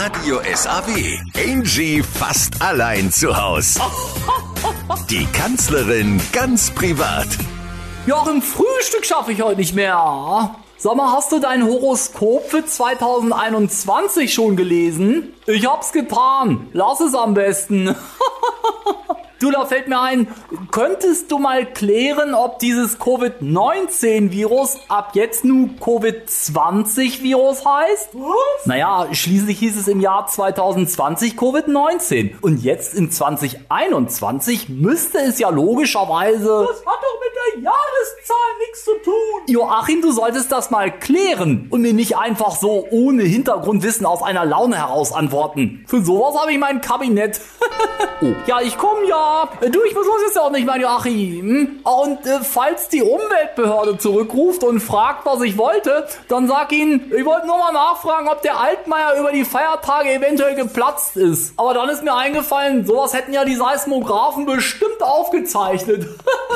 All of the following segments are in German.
Radio SAW. Angie fast allein zu Haus. Die Kanzlerin ganz privat. Joachim, Frühstück schaffe ich heute nicht mehr. Sag mal, hast du dein Horoskop für 2021 schon gelesen? Ich hab's getan. Lass es am besten. Du, da fällt mir ein, könntest du mal klären, ob dieses Covid-19-Virus ab jetzt nur Covid-20-Virus heißt? Was? Naja, schließlich hieß es im Jahr 2020 Covid-19. Und jetzt in 2021 müsste es ja logischerweise... Das hat doch mit der Jahreszahl nichts zu tun. Joachim, du solltest das mal klären und mir nicht einfach so ohne Hintergrundwissen aus einer Laune heraus antworten. Für sowas habe ich mein Kabinett. Oh, ja, ich komme ja. Du, ich muss jetzt auch nicht, mein Joachim. Und falls die Umweltbehörde zurückruft und fragt, was ich wollte, dann sag ihnen, ich wollte nur mal nachfragen, ob der Altmaier über die Feiertage eventuell geplatzt ist. Aber dann ist mir eingefallen, sowas hätten ja die Seismographen bestimmt aufgezeichnet.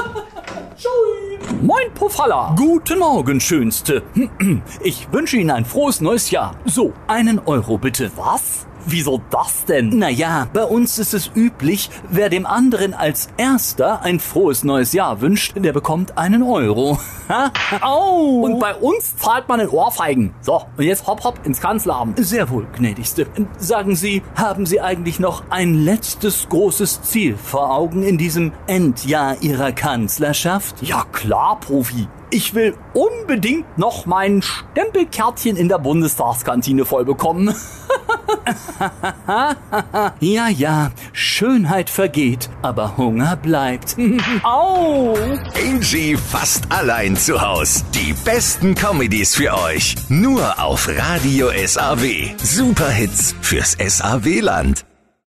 Moin Puffalla. Guten Morgen, Schönste. Ich wünsche Ihnen ein frohes neues Jahr. So, 1 Euro bitte. Was? Wieso das denn? Naja, bei uns ist es üblich, wer dem anderen als Erster ein frohes neues Jahr wünscht, der bekommt 1 Euro. Au! Und bei uns zahlt man in Ohrfeigen. So, und jetzt hopp hopp ins Kanzleramt. Sehr wohl, gnädigste. Sagen Sie, haben Sie eigentlich noch ein letztes großes Ziel vor Augen in diesem Endjahr Ihrer Kanzlerschaft? Ja klar, Profi. Ich will unbedingt noch mein Stempelkärtchen in der Bundestagskantine vollbekommen. Ja, Schönheit vergeht, aber Hunger bleibt. Au! Angie fast allein zu Haus. Die besten Comedies für euch. Nur auf Radio SAW. Super Hits fürs SAW-Land.